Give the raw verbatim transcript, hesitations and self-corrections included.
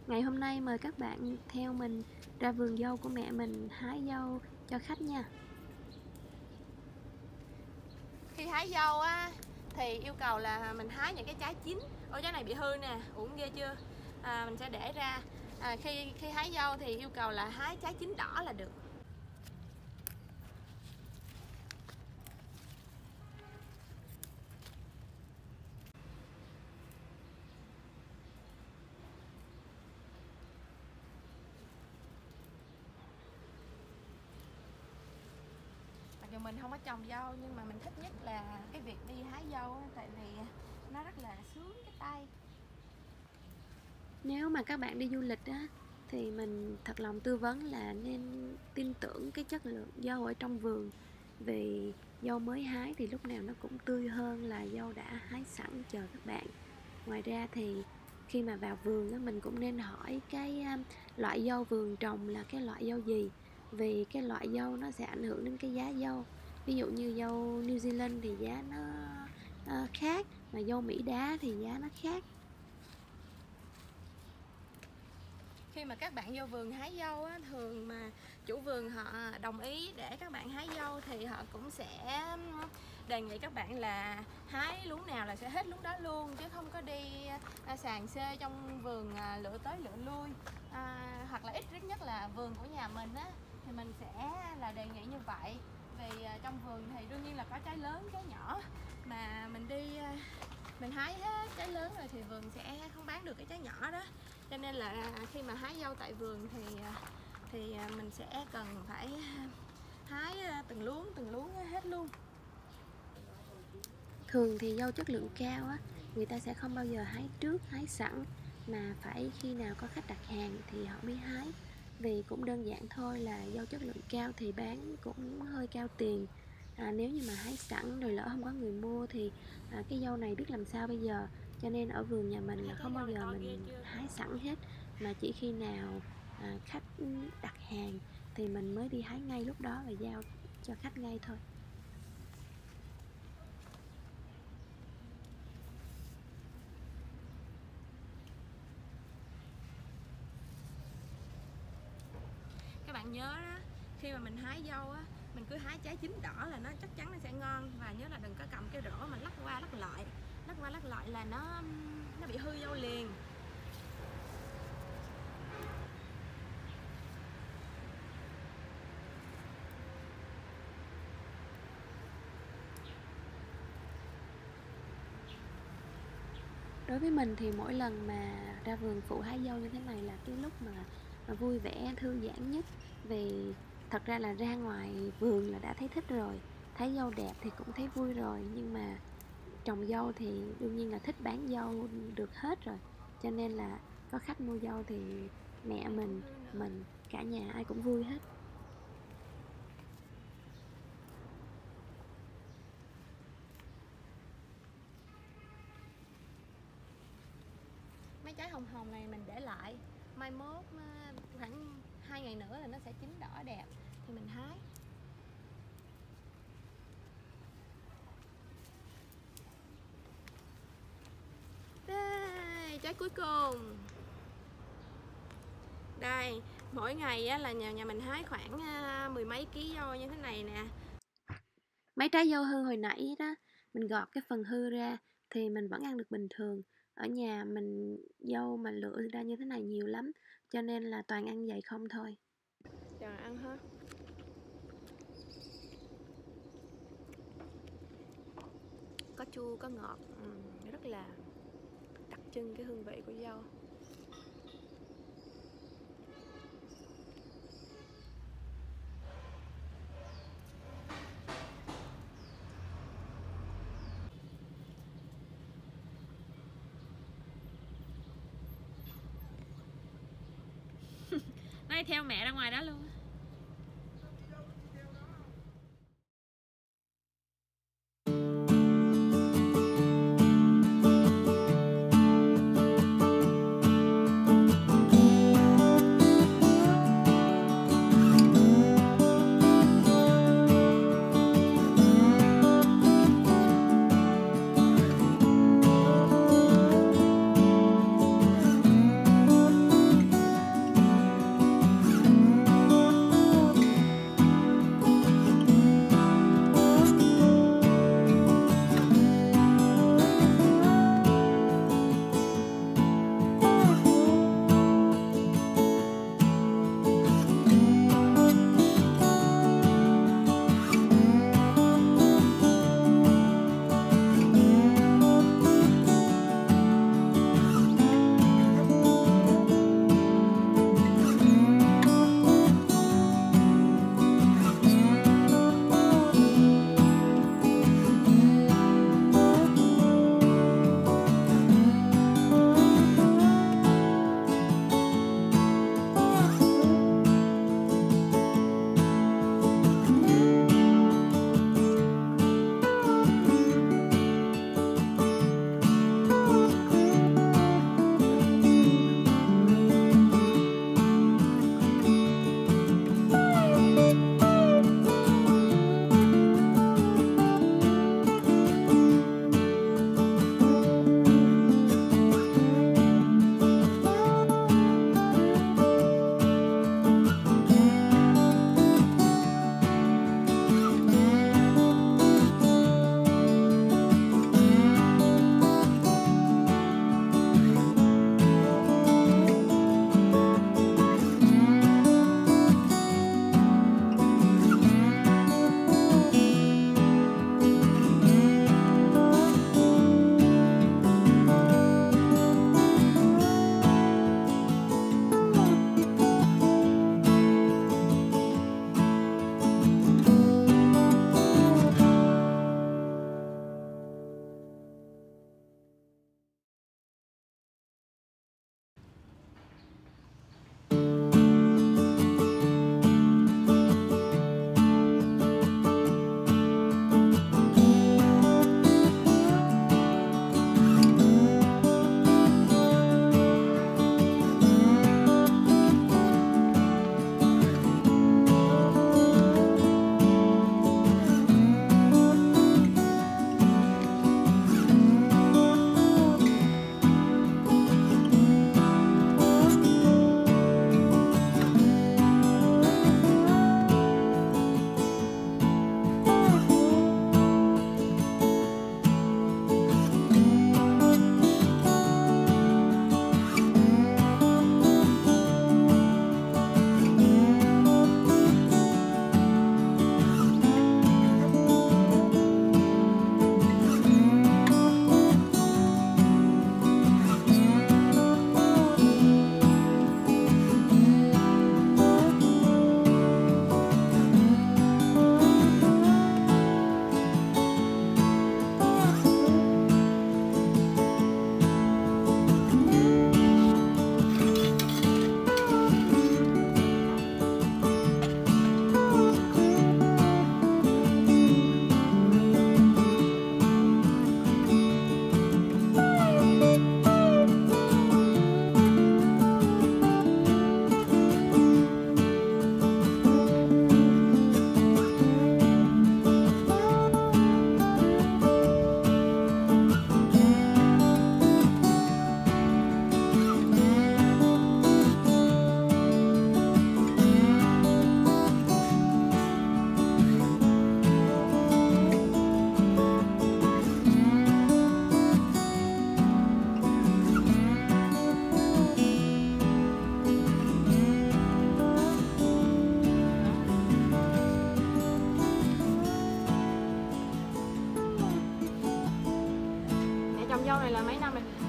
Ngày hôm nay mời các bạn theo mình ra vườn dâu của mẹ mình hái dâu cho khách nha. Khi hái dâu á thì yêu cầu là mình hái những cái trái chín. Ôi, trái này bị hư nè, uổng ghê chưa. À, mình sẽ để ra. À, khi khi hái dâu thì yêu cầu là hái trái chín đỏ là được. Mặc dù mình không có trồng dâu nhưng mà mình thích nhất là cái việc đi hái dâu á, tại vì nó rất là sướng cái tay. Nếu mà các bạn đi du lịch á thì mình thật lòng tư vấn là nên tin tưởng cái chất lượng dâu ở trong vườn, vì dâu mới hái thì lúc nào nó cũng tươi hơn là dâu đã hái sẵn chờ các bạn. Ngoài ra thì khi mà vào vườn á, mình cũng nên hỏi cái um, loại dâu vườn trồng là cái loại dâu gì, vì cái loại dâu nó sẽ ảnh hưởng đến cái giá dâu. Ví dụ như dâu New Zealand thì giá nó uh, khác, mà dâu Mỹ đá thì giá nó khác. Khi mà các bạn vô vườn hái dâu á, thường mà chủ vườn họ đồng ý để các bạn hái dâu thì họ cũng sẽ đề nghị các bạn là hái luống nào là sẽ hết luống đó luôn, chứ không có đi à, sàn xê trong vườn à, lựa tới lựa lui. À, hoặc là ít nhất là vườn của nhà mình á thì mình sẽ là đề nghị như vậy, vì à, trong vườn thì đương nhiên là có trái lớn trái nhỏ, mà mình đi à, mình hái hết trái lớn rồi thì vườn sẽ không bán được cái trái nhỏ đó, cho nên là khi mà hái dâu tại vườn thì thì mình sẽ cần phải hái từng luống từng luống hết luôn. Thường thì dâu chất lượng cao á, người ta sẽ không bao giờ hái trước, hái sẵn, mà phải khi nào có khách đặt hàng thì họ mới hái. Vì cũng đơn giản thôi là dâu chất lượng cao thì bán cũng hơi cao tiền. À, nếu như mà hái sẵn rồi lỡ không có người mua thì à, cái dâu này biết làm sao bây giờ. Cho nên ở vườn nhà mình là không bao giờ mình hái sẵn hết, mà chỉ khi nào à, khách đặt hàng thì mình mới đi hái ngay lúc đó và giao cho khách ngay thôi. Các bạn nhớ đó, khi mà mình hái dâu á, mình cứ hái trái chín đỏ là nó chắc chắn nó sẽ ngon. Và nhớ là đừng có cầm cái rổ mà lắc qua lắc lại, lắc qua lắc lại là nó nó bị hư dâu liền. Đối với mình thì mỗi lần mà ra vườn phụ hái dâu như thế này là cái lúc mà, mà vui vẻ, thư giãn nhất. Vì thật ra là ra ngoài vườn là đã thấy thích rồi, thấy dâu đẹp thì cũng thấy vui rồi, nhưng mà trồng dâu thì đương nhiên là thích bán dâu được hết rồi. Cho nên là có khách mua dâu thì mẹ mình, mình, cả nhà ai cũng vui hết. Mấy trái hồng hồng này mình để lại, mai mốt khoảng hai ngày nữa là nó sẽ chín đỏ đẹp thì mình hái. Đây, trái cuối cùng. Đây, mỗi ngày á, là nhà nhà mình hái khoảng à, mười mấy ký dâu như thế này nè. Mấy trái dâu hư hồi nãy đó, mình gọt cái phần hư ra thì mình vẫn ăn được bình thường. Ở nhà mình dâu mà lựa ra như thế này nhiều lắm, cho nên là toàn ăn vậy không thôi. Chờ ăn hết. Có chua, có ngọt, ừ, rất là đặc trưng cái hương vị của dâu. Nay theo mẹ ra ngoài đó luôn. dâu này là mấy năm rồi?